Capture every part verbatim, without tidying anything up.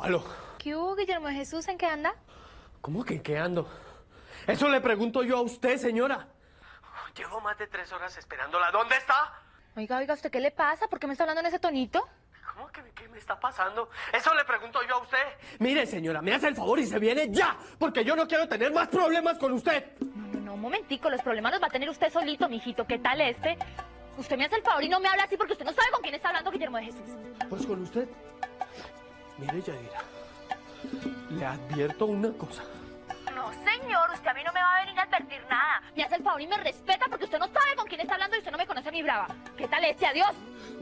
Aló. ¿Qué hubo, Guillermo de Jesús? ¿En qué anda? ¿Cómo que en qué ando? Eso le pregunto yo a usted, señora. Llevo más de tres horas esperándola. ¿Dónde está? Oiga, oiga, ¿usted qué le pasa? ¿Por qué me está hablando en ese tonito? ¿Cómo que qué me está pasando? Eso le pregunto yo a usted. Mire, señora, me hace el favor y se viene ya, porque yo no quiero tener más problemas con usted. No, no, no, un momentico, los problemas los va a tener usted solito, mijito. ¿Qué tal este? Usted me hace el favor y no me habla así porque usted no sabe con quién está hablando Guillermo de Jesús. Pues con usted. Mire, Yadira, le advierto una cosa. No, señor, usted a mí no me va a venir a advertir nada. Me hace el favor y me respeta porque usted no sabe con quién está hablando y usted no me conoce a mi brava. ¿Qué tal este? Adiós.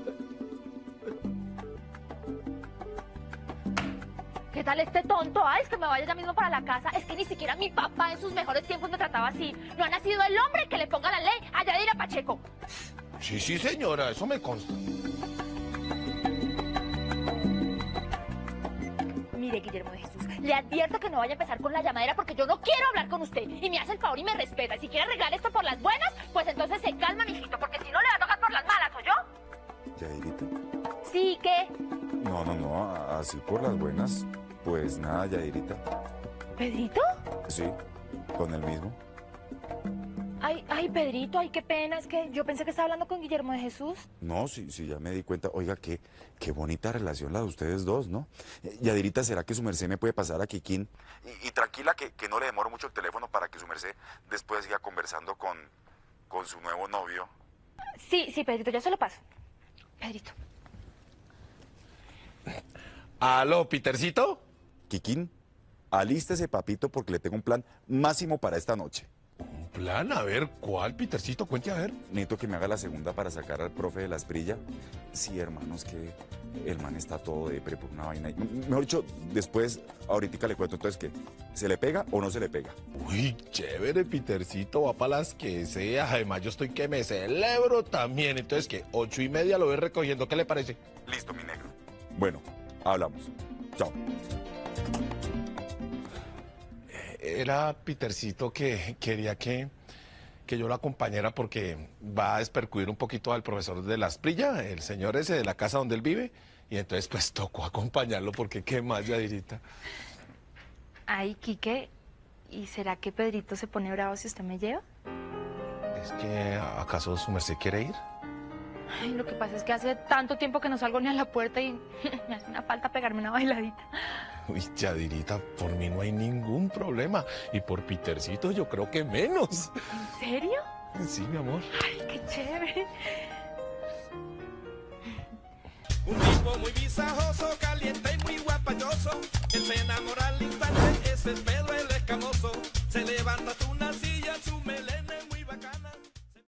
¿Qué tal este tonto? Ay, es que me vaya ya mismo para la casa. Es que ni siquiera mi papá en sus mejores tiempos me trataba así. No ha nacido el hombre que le ponga la ley a Yadira Pacheco. Sí, sí, señora, eso me consta. Mire, Guillermo de Jesús, le advierto que no vaya a empezar con la llamadera porque yo no quiero hablar con usted. Y me hace el favor y me respeta. Y si quiere arreglar esto por las buenas, pues entonces se calma, mijito, porque si no le va a tocar por las malas, ¿o yo? ¿Yadirita? Sí, ¿qué? No, no, no, así por las buenas, pues nada, Yadirita. ¿Pedrito? Sí, con el mismo. Ay, ay, Pedrito, ay, qué pena. Es que yo pensé que estaba hablando con Guillermo de Jesús. No, sí, sí, ya me di cuenta. Oiga, qué, qué bonita relación la de ustedes dos, ¿no? Eh, Yadirita, ¿será que su merced me puede pasar a Kikín? Y, y tranquila, que, que no le demoro mucho el teléfono para que su merced después siga conversando con, con su nuevo novio. Sí, sí, Pedrito, ya se lo paso. Pedrito. Aló, Petercito. Kikín, alístese, papito, porque le tengo un plan máximo para esta noche. Un plan, a ver, ¿cuál, Petercito? Cuente a ver. Necesito que me haga la segunda para sacar al profe de la Esprilla. Sí, hermanos, que el man está todo depre por una vaina. Mejor dicho, después, ahorita le cuento. Entonces, ¿qué? ¿Se le pega o no se le pega? Uy, chévere, Petercito, va para las que sea. Además, yo estoy que me celebro también. Entonces, ¿qué? Ocho y media lo voy recogiendo. ¿Qué le parece? Listo, mi negro. Bueno, hablamos. Chao. Era Petercito que quería que, que yo lo acompañara porque va a despercudir un poquito al profesor de la Esprilla, el señor ese de la casa donde él vive. Y entonces, pues, tocó acompañarlo porque qué más, Yadirita. Ay, Quique, ¿y será que Pedrito se pone bravo si usted me lleva? ¿Es que acaso su merced quiere ir? Ay, lo que pasa es que hace tanto tiempo que no salgo ni a la puerta y me hace una falta pegarme una bailadita. Uy, Yadirita, por mí no hay ningún problema. Y por Petercito yo creo que menos. ¿En serio? Sí, mi amor. Ay, qué chévere. Un tipo muy visajoso, caliente y muy guapachoso. Él se enamora al instante, ese es Pedro el Escamoso. Se levanta tu nacida.